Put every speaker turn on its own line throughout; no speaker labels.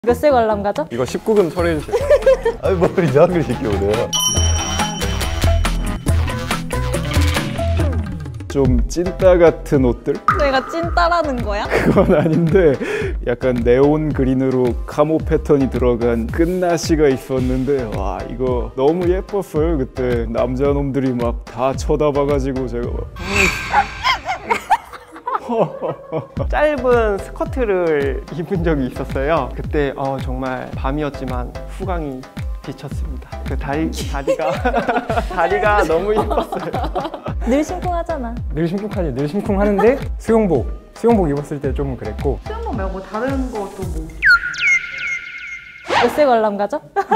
몇 세 관람 가죠?
이거 19금 처리해주세요.
아니 뭘 이상하게 시켜오네요.
좀 찐따 같은 옷들?
내가 찐따라는 거야?
그건 아닌데 약간 네온 그린으로 카모 패턴이 들어간 끝나시가 있었는데 와 이거 너무 예뻤어요. 그때 남자놈들이 막 다 쳐다봐가지고 제가 막
짧은 스커트를 입은 적이 있었어요. 그때 정말 밤이었지만 후광이 비쳤습니다. 그 다리가 너무 예뻤어요.
늘 심쿵하잖아.
늘 심쿵하지. 늘 심쿵하는데 수영복 입었을 때 좀 그랬고.
수영복 말고 다른 것도 뭐
몇 세 관람 가죠?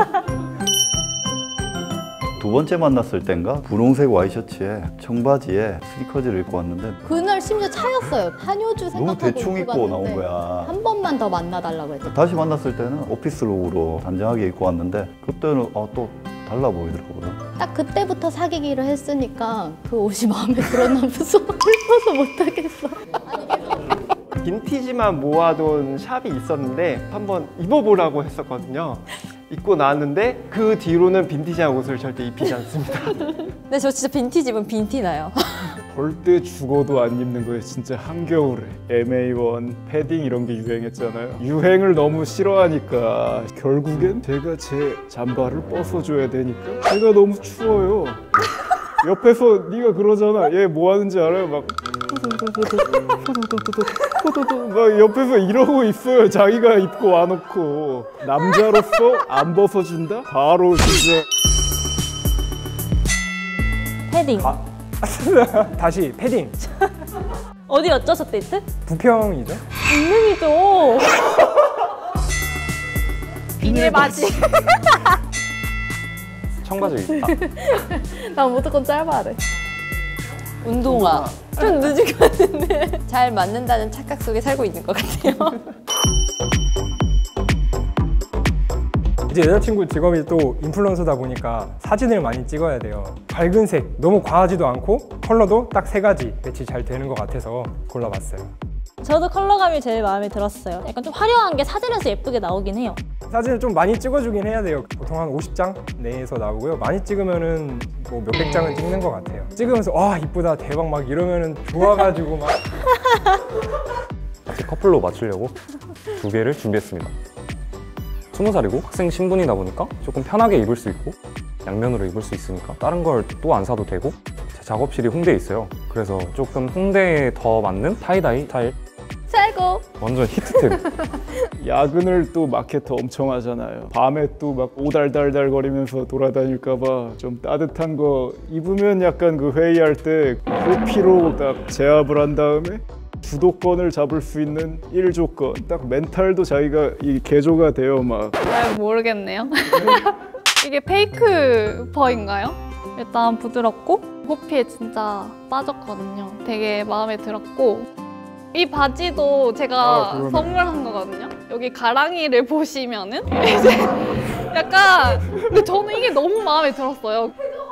두 번째 만났을 땐가 분홍색 와이셔츠에 청바지에 스니커즈를 입고 왔는데
그날 심지어 차였어요. 한효주 생각하고
너무 대충 입고 나온
갔는데
거야.
한 번만 더 만나달라고 했죠.
다시 만났을 때는 오피스룩으로 단정하게 입고 왔는데 그때는 또 달라 보이더라고요.
딱 그때부터 사귀기를 했으니까 그 옷이 마음에 들었나 무서워. 슬퍼서 못하겠어.
빈티지만 모아둔 샵이 있었는데 한번 입어보라고 했었거든요. 입고 나왔는데 그 뒤로는 빈티지한 옷을 절대 입히지 않습니다.
근데 저 진짜 빈티지 입으면 빈티 나요.
절대 죽어도 안 입는 거예요. 진짜 한겨울에 MA1 패딩 이런 게 유행했잖아요. 유행을 너무 싫어하니까 결국엔 제가 제 잠바를 벗어줘야 되니까 제가 너무 추워요. 옆에서 네가 그러잖아. 얘 뭐 하는지 알아요? 막 옆에서 이러고 있어요. 자기가 입고 와놓고 남자로서 안 벗어준다? 바로 진짜
패딩.
다시 패딩.
어디였죠, 저 데이트?
부평이죠.
분명이죠. 비닐 바지.
청바지 입다.
난 무조건 짧아야 돼.
운동화. 좀 늦은 것 같은데.
잘 맞는다는 착각 속에 살고 있는 것 같아요.
이제 여자친구 직업이 또 인플루언서다 보니까 사진을 많이 찍어야 돼요. 밝은 색, 너무 과하지도 않고 컬러도 딱 3가지 매치 잘 되는 것 같아서 골라봤어요.
저도 컬러감이 제일 마음에 들었어요. 약간 좀 화려한 게 사진에서 예쁘게 나오긴 해요.
사진을 좀 많이 찍어주긴 해야 돼요. 보통 한 50장 내에서 나오고요. 많이 찍으면은 뭐 몇백 장은 찍는 것 같아요. 찍으면서 와 이쁘다 대박 막 이러면은 좋아가지고 막
같이 커플로 맞추려고 2개를 준비했습니다. 20살이고 학생 신분이다 보니까 조금 편하게 입을 수 있고 양면으로 입을 수 있으니까 다른 걸 또 안 사도 되고 제 작업실이 홍대에 있어요. 그래서 조금 홍대에 더 맞는 타이다이 스타일
최고!
완전 히트템. 야근을 또 마케터 엄청 하잖아요. 밤에 또 막 오달달달 거리면서 돌아다닐까 봐 좀 따뜻한 거 입으면 약간 그 회의할 때 호피로 딱 제압을 한 다음에 주도권을 잡을 수 있는 1조건 딱 멘탈도 자기가 이 개조가 돼요. 막
잘 모르겠네요. 이게 페이크 퍼인가요? 일단 부드럽고 호피에 진짜 빠졌거든요. 되게 마음에 들었고 이 바지도 제가 선물한 거거든요. 여기 가랑이를 보시면은 이제 약간 근데 저는 이게 너무 마음에 들었어요.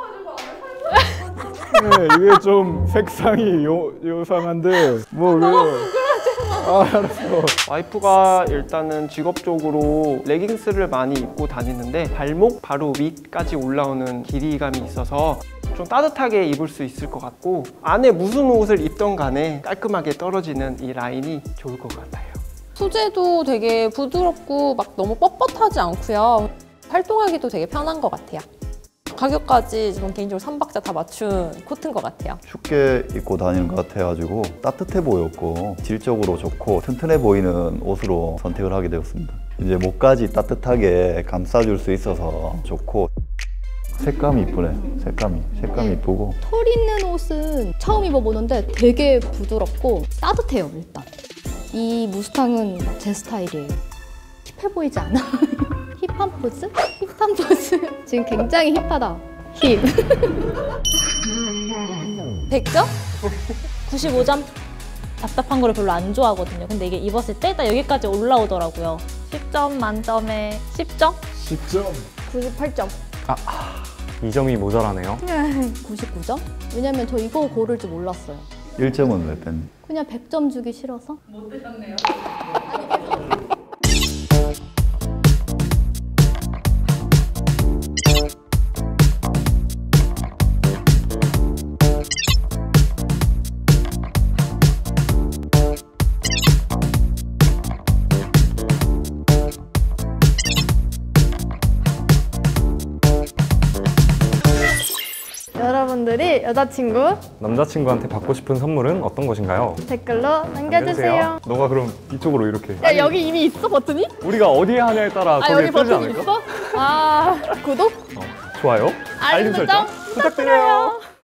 네, 이게 좀 색상이 요상한데 뭐 그래요. 알았어.
와이프가 일단은 직업적으로 레깅스를 많이 입고 다니는데 발목 바로 위까지 올라오는 길이감이 있어서 좀 따뜻하게 입을 수 있을 것 같고 안에 무슨 옷을 입던 간에 깔끔하게 떨어지는 이 라인이 좋을 것 같아요.
소재도 되게 부드럽고 막 너무 뻣뻣하지 않고요. 활동하기도 되게 편한 것 같아요. 가격까지 저는 개인적으로 3박자 다 맞춘 코트인 것 같아요.
춥게 입고 다니는 것 같아가지고 따뜻해 보였고 질적으로 좋고 튼튼해 보이는 옷으로 선택을 하게 되었습니다. 이제 목까지 따뜻하게 감싸줄 수 있어서 좋고 색감이 이쁘네. 색감이 이쁘고
털 있는 옷은 처음 입어보는데 되게 부드럽고 따뜻해요. 일단 이 무스탕은 제 스타일이에요. 힙해 보이지 않아? 힙한 포즈? 힙한 포즈? 지금 굉장히 힙하다. 힙.
100점? 95점? 답답한 거를 별로 안 좋아하거든요. 근데 이게 입었을 때 딱 여기까지 올라오더라고요.
10점 만점에 10점?
10점.
98점.
2점이 모자라네요.
99점? 왜냐면 저 이거 고를 줄 몰랐어요.
1점은 왜 뺐니?
그냥 100점 주기 싫어서? 못 드셨네요.
여러분들이 여자친구
남자친구한테 받고 싶은 선물은 어떤 것인가요?
댓글로 남겨주세요.
너가 그럼 이쪽으로 이렇게.
야, 여기 이미 있어, 버튼이?
우리가 어디에 하냐에 따라 거기에
여기
뜨지
버튼이
않을까?
있어? 아, 구독?
좋아요.
알림 설정 부탁드려요.